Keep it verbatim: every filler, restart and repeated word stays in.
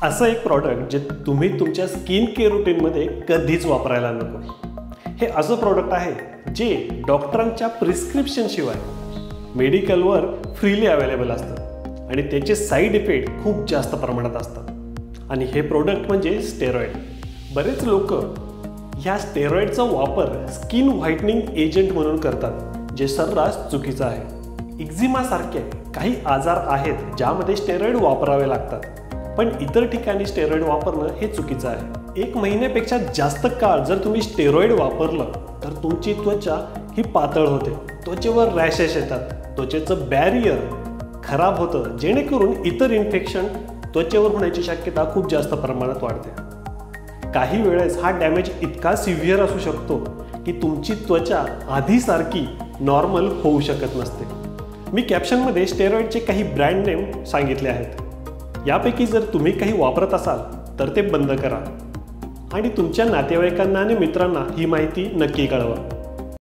असं एक प्रॉडक्ट जे तुम्ही तुमच्या स्किन केअर रुटीनमध्ये कधीच वापरायला नको। हे असं प्रॉडक्ट आहे जे डॉक्टरांच्या प्रिस्क्रिप्शनशिवाय मेडिकलवर फ्रीली अवेलेबल असतं आणि त्याचे साईड इफेक्ट खूप जास्त प्रमाणात असतात। आणि हे प्रॉडक्ट म्हणजे स्टेरॉइड। बरेच लोक ह्या स्टेरॉइडचा वापर स्किन व्हाईटनिंग एजंट म्हणून करतात, जे सर्रास चुकीचं आहे। एक्झिमा सारखे काही आजार आहेत ज्यामध्ये स्टेरॉइड वापरावे लागतात, पण इतर ठिकाणी स्टेरॉइड वापरणं हे चुकीचं आहे। एक महिन्यापेक्षा जास्त काळ जर तुम्ही स्टेरॉइड वापरलं तर तुमची त्वचा ही पातळ होते, त्वचेवर रॅशेस येतात, त्वचेचं बॅरियर खराब होतं, जेणेकरून इतर इन्फेक्शन त्वचेवर होण्याची शक्यता खूप जास्त प्रमाणात वाढते। काही वेळेस हा डॅमेज इतका सिव्हिअर असू शकतो की तुमची त्वचा आधीसारखी नॉर्मल होऊ शकत नसते। मी कॅप्शनमध्ये स्टेरॉइडचे काही ब्रँड नेम सांगितले आहेत, यापैकी जर तुम्ही काही वापरत असाल तर ते बंद करा आणि तुमच्या नातेवाईकांना आणि मित्रांना ही माहिती नक्की कळवा।